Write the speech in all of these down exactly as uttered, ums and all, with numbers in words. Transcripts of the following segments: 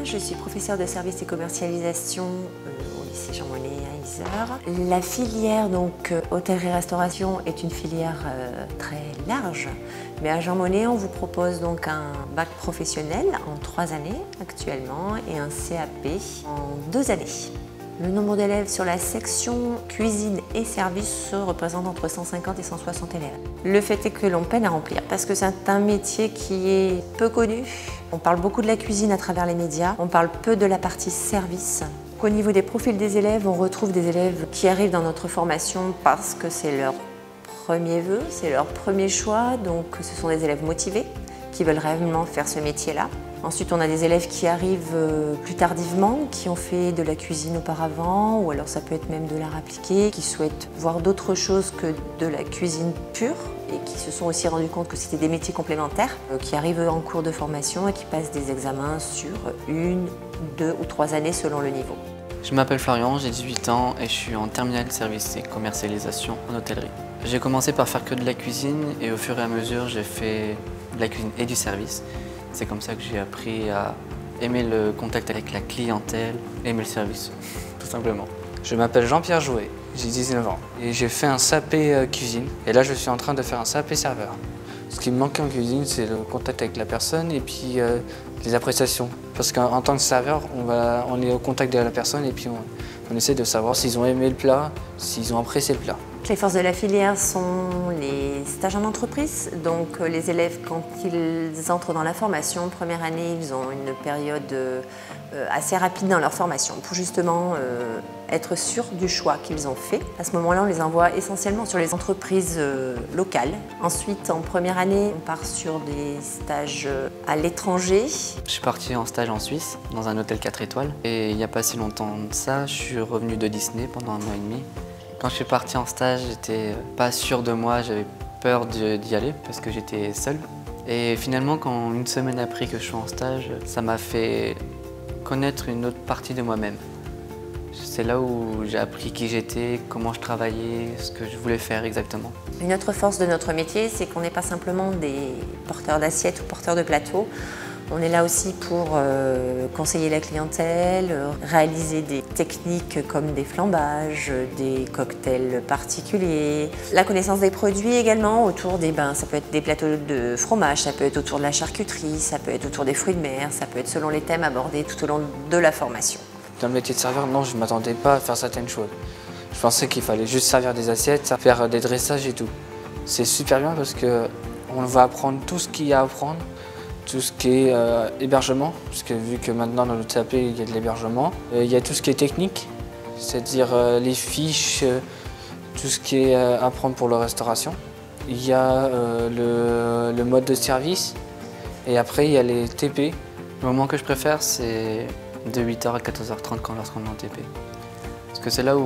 je suis professeure de services et commercialisation euh, au lycée Jean Monnet à Yzeure. La filière donc euh, hôtellerie-restauration est une filière euh, très large, mais à Jean Monnet on vous propose donc un bac professionnel en trois années actuellement et un C A P en deux années. Le nombre d'élèves sur la section cuisine et service se représente entre cent cinquante et cent soixante élèves. Le fait est que l'on peine à remplir parce que c'est un métier qui est peu connu. On parle beaucoup de la cuisine à travers les médias, on parle peu de la partie service. Au niveau des profils des élèves, on retrouve des élèves qui arrivent dans notre formation parce que c'est leur premier vœu, c'est leur premier choix, donc ce sont des élèves motivés qui veulent réellement faire ce métier-là. Ensuite, on a des élèves qui arrivent plus tardivement, qui ont fait de la cuisine auparavant, ou alors ça peut être même de l'art appliqué, qui souhaitent voir d'autres choses que de la cuisine pure et qui se sont aussi rendus compte que c'était des métiers complémentaires, qui arrivent en cours de formation et qui passent des examens sur une, deux ou trois années selon le niveau. Je m'appelle Florian, j'ai dix-huit ans et je suis en terminale service et commercialisation en hôtellerie. J'ai commencé par faire que de la cuisine et au fur et à mesure, j'ai fait de la cuisine et du service. C'est comme ça que j'ai appris à aimer le contact avec la clientèle, aimer le service, tout simplement. Je m'appelle Jean-Pierre Jouet, j'ai dix-neuf ans et j'ai fait un C A P cuisine et là je suis en train de faire un C A P serveur. Ce qui me manque en cuisine, c'est le contact avec la personne et puis euh, les appréciations. Parce qu'en tant que serveur, on, va, on est au contact de la personne et puis on, on essaie de savoir s'ils ont aimé le plat, s'ils ont apprécié le plat. Les forces de la filière sont les stages en entreprise. Donc les élèves, quand ils entrent dans la formation, première année, ils ont une période euh, assez rapide dans leur formation pour justement euh, être sûrs du choix qu'ils ont fait. À ce moment-là, on les envoie essentiellement sur les entreprises euh, locales. Ensuite, en première année, on part sur des stages à l'étranger. Je suis parti en stage en Suisse, dans un hôtel quatre étoiles. Et il n'y a pas si longtemps de ça, je suis revenu de Disney pendant un an et demi. Quand je suis parti en stage, j'étais pas sûr de moi, j'avais peur d'y aller parce que j'étais seul. Et finalement, quand une semaine après que je suis en stage, ça m'a fait connaître une autre partie de moi-même. C'est là où j'ai appris qui j'étais, comment je travaillais, ce que je voulais faire exactement. Une autre force de notre métier, c'est qu'on n'est pas simplement des porteurs d'assiettes ou porteurs de plateaux. On est là aussi pour euh, conseiller la clientèle, euh, réaliser des techniques comme des flambages, des cocktails particuliers. La connaissance des produits également, autour des bains, ça peut être des plateaux de fromage, ça peut être autour de la charcuterie, ça peut être autour des fruits de mer, ça peut être selon les thèmes abordés tout au long de la formation. Dans le métier de serveur, non, je ne m'attendais pas à faire certaines choses. Je pensais qu'il fallait juste servir des assiettes, faire des dressages et tout. C'est super bien parce qu'on va apprendre tout ce qu'il y a à apprendre. Tout ce qui est euh, hébergement, parce que vu que maintenant dans le C A P il y a de l'hébergement. Euh, il y a tout ce qui est technique, c'est-à-dire euh, les fiches, euh, tout ce qui est euh, à prendre pour la restauration. Il y a euh, le, le mode de service et après il y a les T P. Le moment que je préfère, c'est de huit heures à quatorze heures trente quand lorsqu'on est en T P. Parce que c'est là où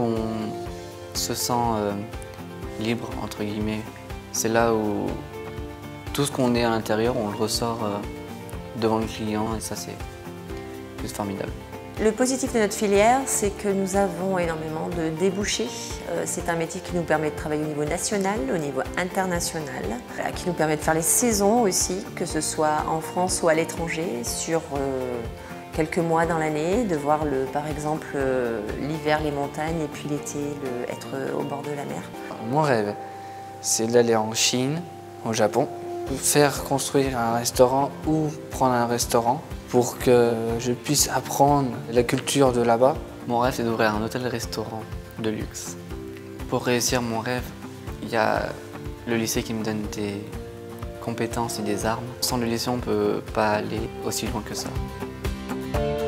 on se sent euh, libre, entre guillemets. C'est là où tout ce qu'on est à l'intérieur, on le ressort euh, devant le client et ça c'est juste formidable. Le positif de notre filière, c'est que nous avons énormément de débouchés. Euh, c'est un métier qui nous permet de travailler au niveau national, au niveau international, voilà, qui nous permet de faire les saisons aussi, que ce soit en France ou à l'étranger, sur euh, quelques mois dans l'année, de voir le, par exemple euh, l'hiver les montagnes et puis l'été être au bord de la mer. Mon rêve, c'est d'aller en Chine, au Japon, faire construire un restaurant ou prendre un restaurant pour que je puisse apprendre la culture de là-bas. Mon rêve, c'est d'ouvrir un hôtel-restaurant de luxe. Pour réussir mon rêve, il y a le lycée qui me donne des compétences et des armes. Sans le lycée, on ne peut pas aller aussi loin que ça.